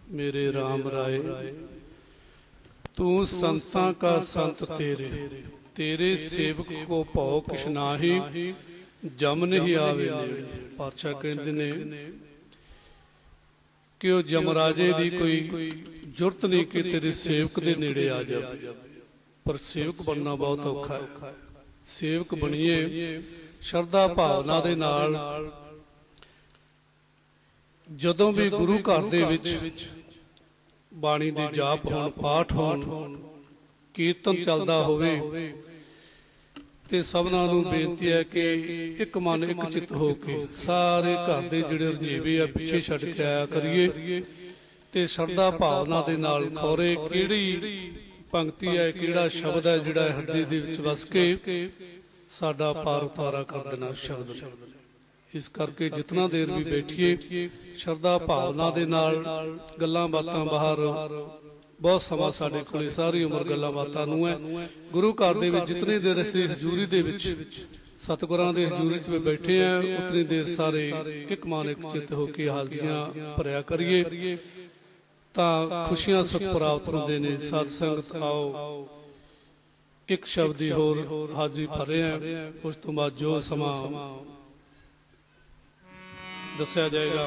मेरे राम राय, तू संतां का संत तेरे, तेरे सेवक को भौ किश नाहि, जम नहीं आवे नेड़े। पातशाह कहते ने कि वो यमराजे की कोई जुरत नहीं कि तेरे सेवक के नेड़े आ जाए, पर सेवक बनना बहुत औखा है। सेवक बनिए शरधा भावना दे नाल। जदों भी गुरु घर दे विच बाणी दे जाप होण, पाठ होण, कीर्तन चलदा होवे ते सबनां नूं बेनती है कि एक मन एक चित हो के सारे घर दे जिहड़े रंजीवे आ पिछे छड्ड के आया करिए ते शरधा भावना दे नाल खौरे किहड़ी पंक्ति है, किहड़ा शब्द है जिहड़ा हृदय दे विच वस के साडा पार उतारा कर देना शब्द ने। इस करके जितना देर भी बैठिए शरधा भावना दे नाल गल्लां बातां बाहर बहुत समा साडे कोले सारी उम्र गल्लां बातां नूं है। गुरु घर दे विच जितनी देर असीं हजूरी दे विच सतगुरां दे हजूरी च बैठे हैं उतनी देर सारे एक मन एक चित होकर हाजियां भरिया करिए तां खुशियां सुख प्राप्त होंदे ने। सत संगत आओ एक शब्द ही होर हाजिरी भर रहे हैं, उस तो बाद जो समा दस्या जाएगा।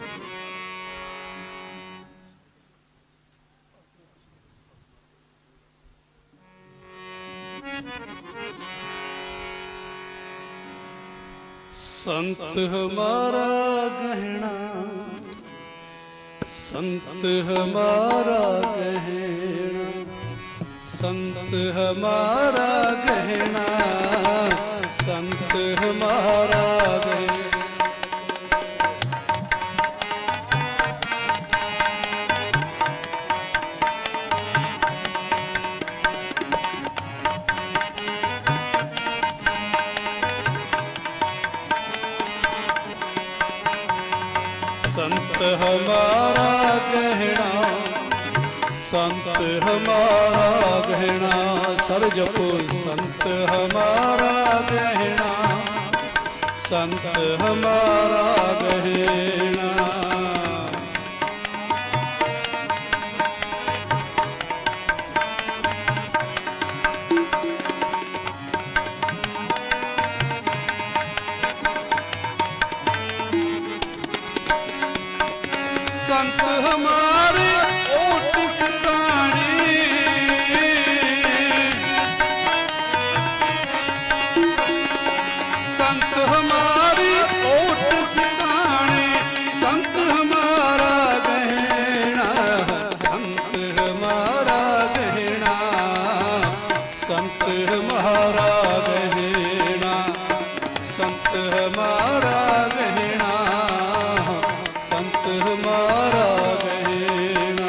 संत हमारा गहना, संत हमारा गहना, संत हमारा गहना, संत हमारा गहना। संत हमारा गहना, संत हमारा गहना, सर जपो संत हमारा गहना, संत हमारा गहना। संत हमारे ओट सितारे, संत हमारे ओट सितारे, संत हमारा गहना, संत हमारा गहना, संत हमारा गहना, संत हमारा गहना, संत हमारा गहना।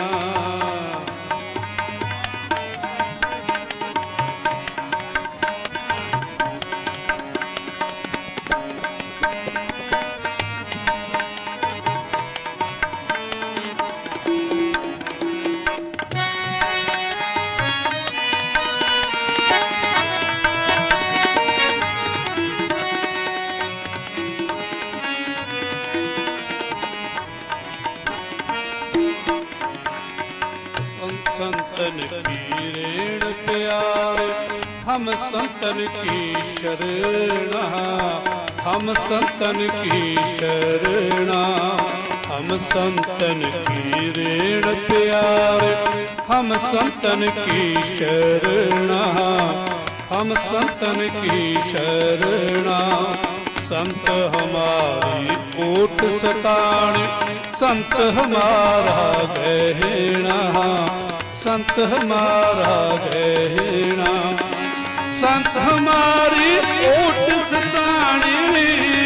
संतन की रेण प्यारे, हम संतन की शरणा, हम संतन की शरणा, हम संतन की रेण प्यारे, हम संतन की शरणा, हम संतन की शरणा। संत हमारी ओट सताने, संत हमारा गहना, संत हमारा गहना, संत हमारी ओट सताने,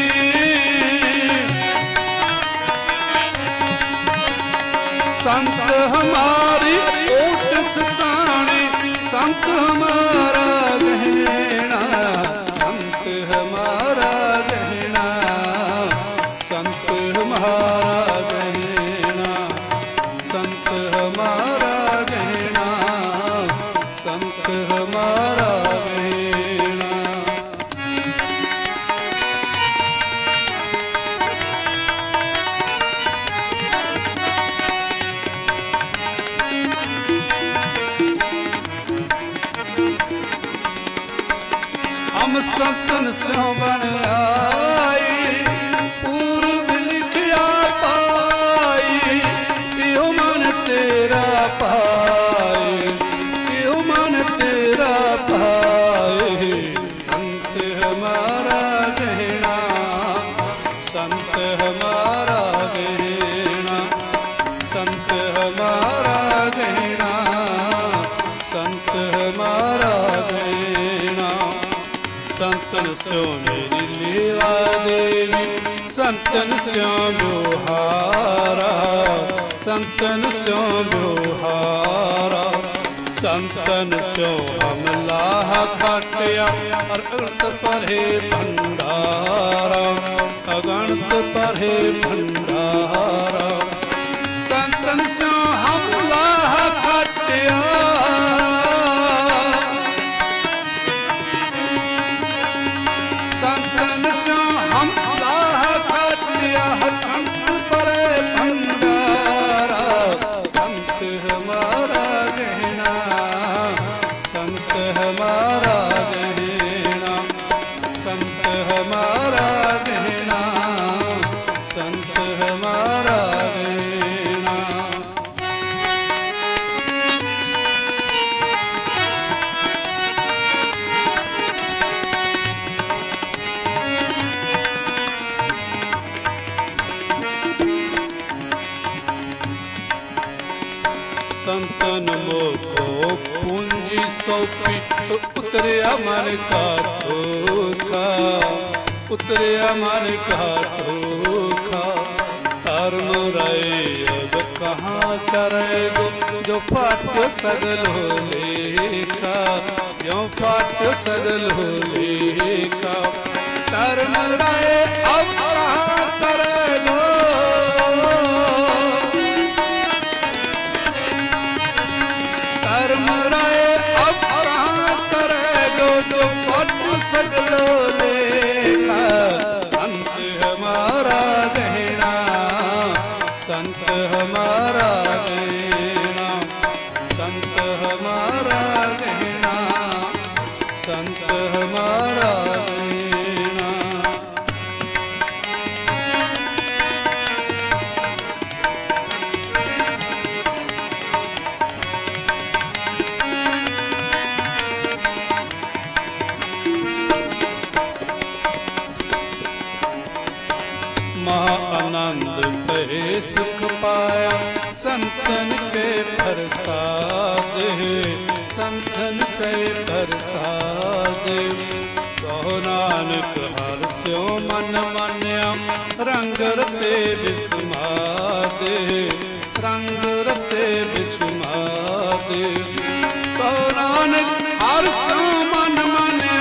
संत हमारी ओट सताने, संत हमारा गहना, संत हमारा गहना, संत हमारा गहना, संत हमारा गहना, संत हमारा गहना। संतन स्यों बन आई पूर्व लिखिया पाई यो मन तेरा पाए यो मन तेरा पाए संत हमारा गहना संत हमारा गहना संत हमारा गहना संत हमारा गहना संतन स्यों मेरी लेवा देवी संतन स्यों ब्योहारा संतन स्यों ब्योहारा संतन स्यों हम लाह खाटिया अगणत पढ़े भंडारा अगणत पढ़े भंडारा संतन स्यों हम लाह खाटिया संतन स्यों हम लाह खाटिया अगणत पढ़े भंडारा संत हमारा गहना संत हमारा गहना संत हमारा गहना संत हमारा गहना संतन मोको पूंजी सौंपी तो उतरिया मन का धोखा उतरिया मन का धोखा तार मुराए अब कहाँ करेगो जो फाट्यो सगल हो लेखा जो फाट्यो सगल हो लेखा तार मुराए अब कहाँ करेगो मराए अब कहाँ करेगो जो पट सगलो लेखा संत हमारा गहना संत हमारा गहना संत हमारा गहना संत हमारा गहना महा आनंद कहे सुख पाया संतन के प्रसाद संतन के प्रसाद कहो नानक हर स्यों मन मान्या रंग रते विस्माद रंग रते विस्माद कहो नानक हर स्यों मन मान्या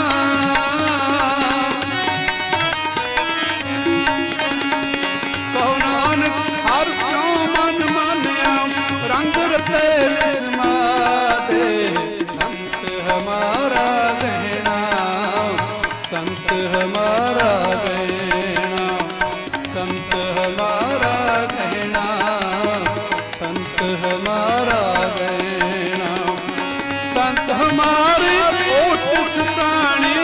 हर स्यों मन मान्या रंग रते विस्मादे संत हमारा गहना संत हमारा गहना संत हमारा गहना संत हमारा गहना संत हमारी ओट सतानी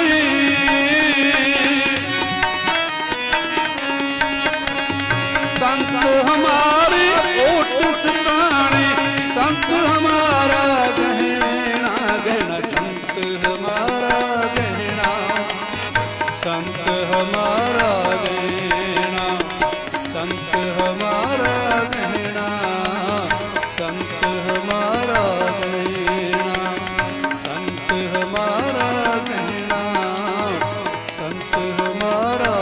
संत हमारी ओट सतानी संत हमारा गहना गहना संत हमारा गहना संत हमारा गहना संत हमारा गहना संत हमारा गहना संत हमारा गहना संत हमारा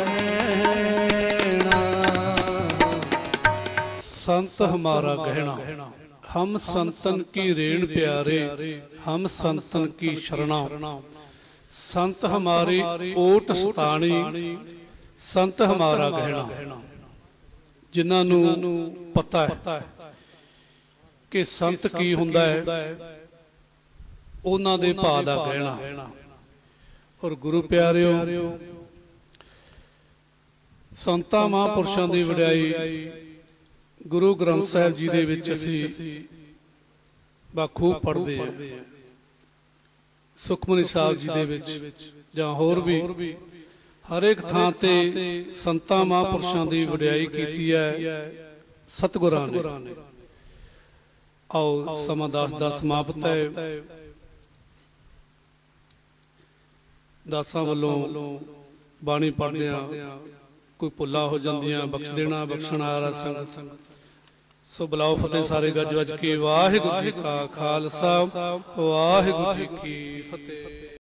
गहना संत हमारा गहना हम संतन की रेण प्यारे हम संतन की शरणा संत हमारी ओट सतानी संत हमारा गहना जिन्होंने पता है कि संत की हुंदा है उन्हां दे भाव दा गहना और गुरु प्यारिओ संतां महापुरुषां दी वडियाई गुरु ग्रंथ साहिब जी दे विच असीं बाखूब पढ़दे हैं ਸੁਖਮਨੀ ਸਾਹਿਬ ਜੀ ਦੇ ਵਿੱਚ ਜਾਂ ਹੋਰ ਵੀ ਹਰ ਇੱਕ ਥਾਂ ਤੇ ਸੰਤਾਂ ਮਹਾਂਪੁਰਸ਼ਾਂ ਦੀ ਵਡਿਆਈ ਕੀਤੀ ਹੈ ਸਤਿਗੁਰਾਂ ਨੇ। ਆਓ ਸਮਾਂ ਦਾਸ ਦਾ ਸਮਾਪਤ ਹੈ। ਦਾਸਾਂ ਵੱਲੋਂ ਬਾਣੀ ਪੜ੍ਹਦਿਆਂ ਕੋਈ ਭੁੱਲਾਂ ਹੋ ਜਾਂਦੀਆਂ ਬਖਸ਼ ਦੇਣਾ, ਬਖਸ਼ਣ ਆਲਾ ਸੰਗਤ। ਸੋ ਬੁਲਾਓ ਫਤਿਹ ਸਾਰੇ ਗੱਜ ਵੱਜ ਕੇ। ਵਾਹਿਗੁਰੂ ਜੀ ਕਾ ਖਾਲਸਾ, ਵਾਹਿਗੁਰੂ ਜੀ ਕੀ ਫਤਿਹ।